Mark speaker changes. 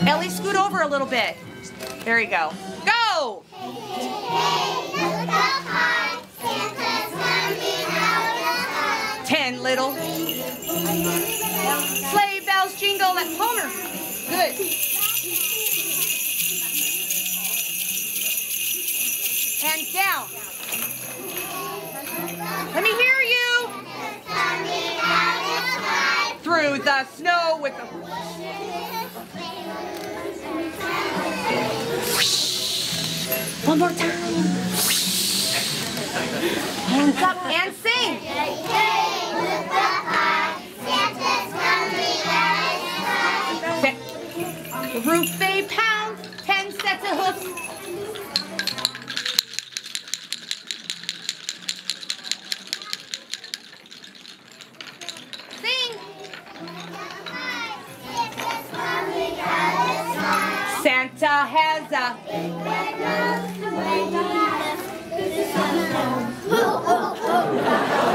Speaker 1: Ellie, scoot over a little bit. There you go. Go! 10 little sleigh bells jingle. That's Homer. Good. Hands down. Let me hear you. Through the snow with the... One more time. Hands up and sing. The roof they pound, 10 sets of hoofs. Sing. Santa has a big red nose.